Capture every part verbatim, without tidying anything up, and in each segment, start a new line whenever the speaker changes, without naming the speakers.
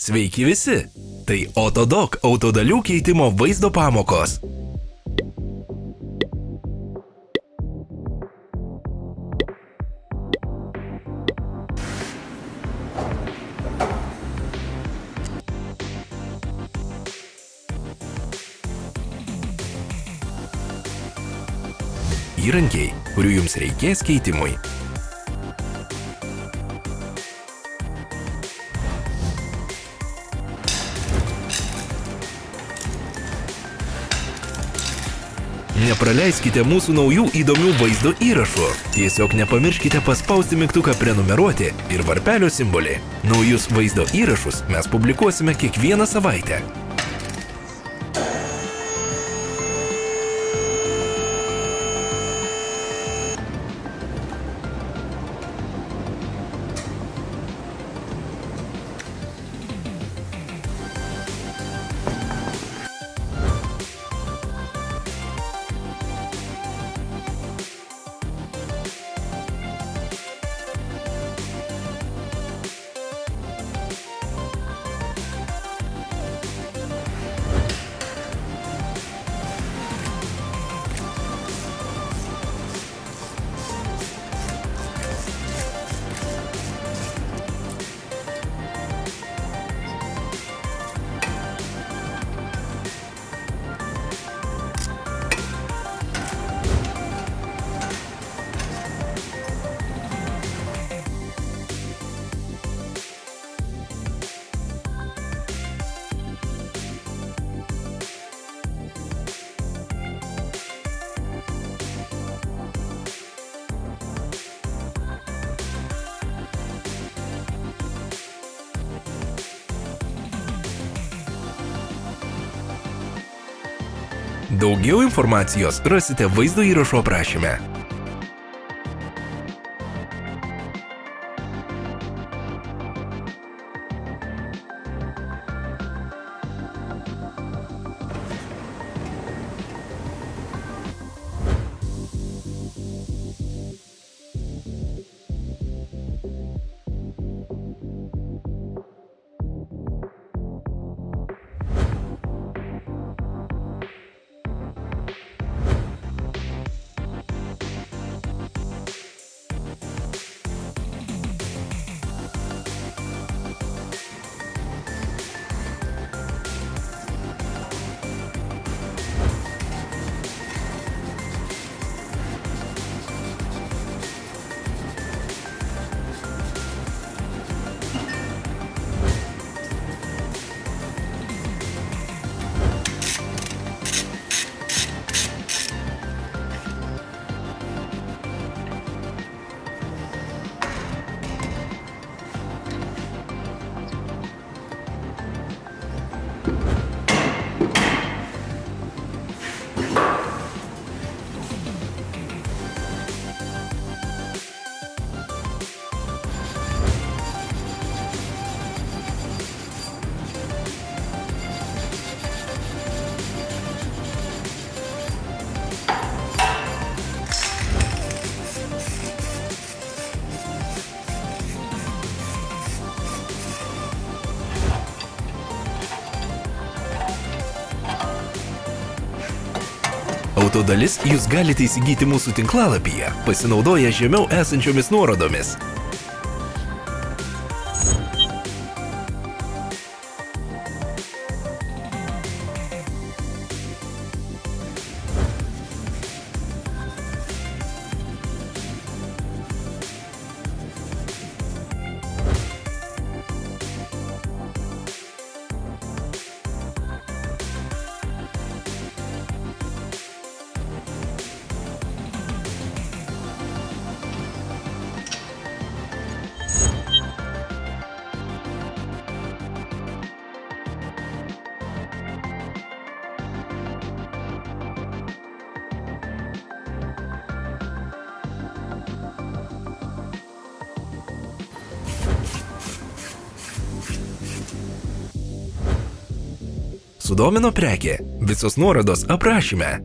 Sveiki visi! Tai Autodoc autodalių keitimo vaizdo pamokos. Įrankiai, kurių jums reikės keitimui. Nepraleiskite mūsų naujų įdomių vaizdo įrašų. Tiesiog nepamirškite paspausti mygtuką prenumeruoti ir varpelio simbolį. Naujus vaizdo įrašus mes publikuosime kiekvieną savaitę. Daugiau informacijos rasite vaizdo įrašo aprašyme. Autodalis jūs galite įsigyti mūsų tinklalapyje, pasinaudoję žemiau esančiomis nuorodomis. Sudomino prekė? Visos nuorodos aprašyme.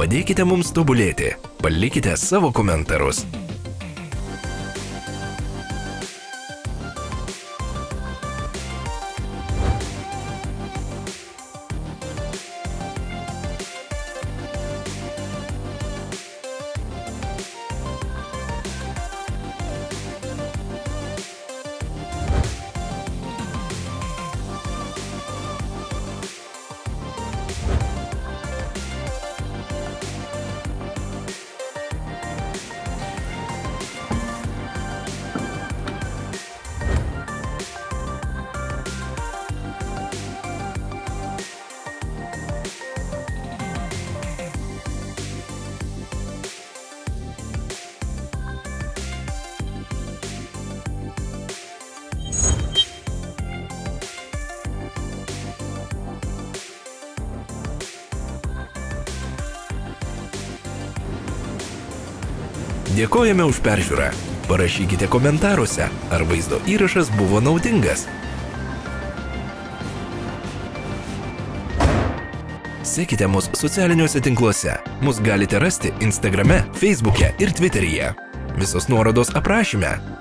Padėkite mums tobulėti. Palikite savo komentarus. Dėkojame už peržiūrą. Parašykite komentaruose, ar vaizdo įrašas buvo naudingas. Sekite mus socialiniuose tinkluose. Mus galite rasti Instagrame, Facebook'e ir Twitter'yje. Visos nuorodos aprašyme.